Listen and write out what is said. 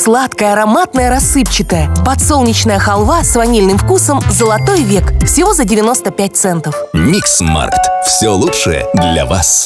Сладкая, ароматная, рассыпчатая. Подсолнечная халва с ванильным вкусом «Золотой век». Всего за 95 центов. Миксмаркт. Все лучшее для вас.